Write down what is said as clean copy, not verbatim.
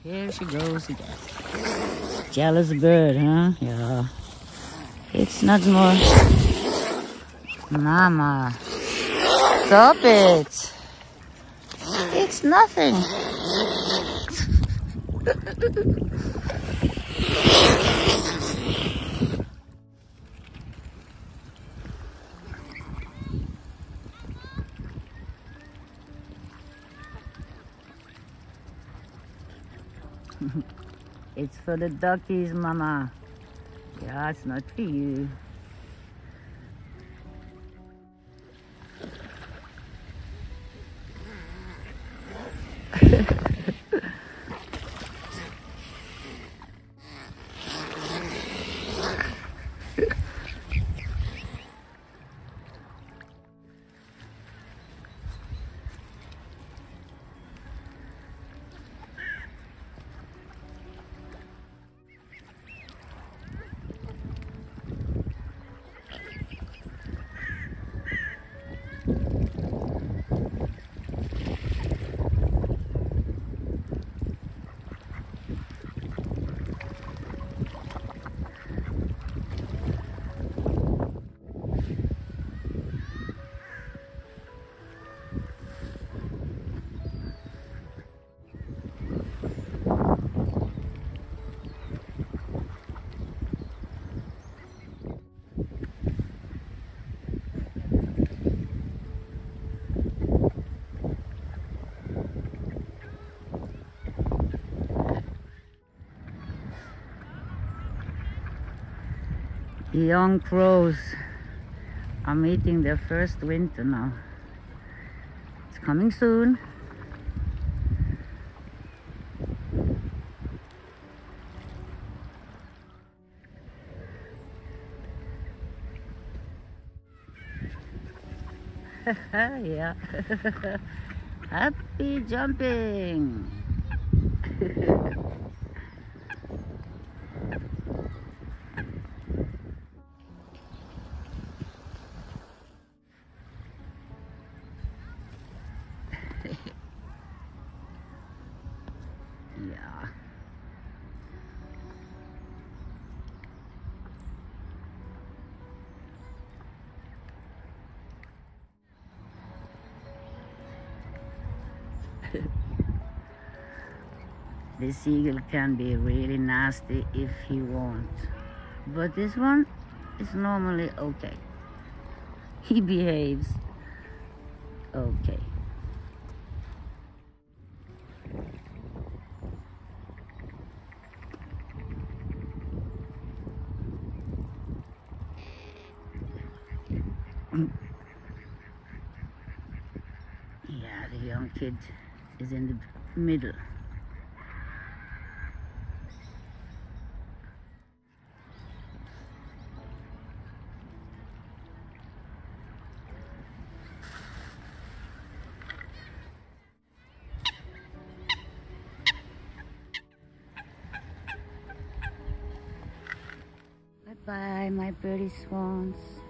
Here she goes again. Jealous bird, huh? Yeah. It's not more. Mama. Stop it. It's nothing. It's for the duckies, Mama. Yeah, it's not for you. The young crows are meeting their first winter now. It's coming soon. Yeah. Happy jumping. Yeah. This eagle can be really nasty if he wants, but this one is normally okay. He behaves okay. Yeah, the young kid is in the middle. Bye-bye, my pretty swans.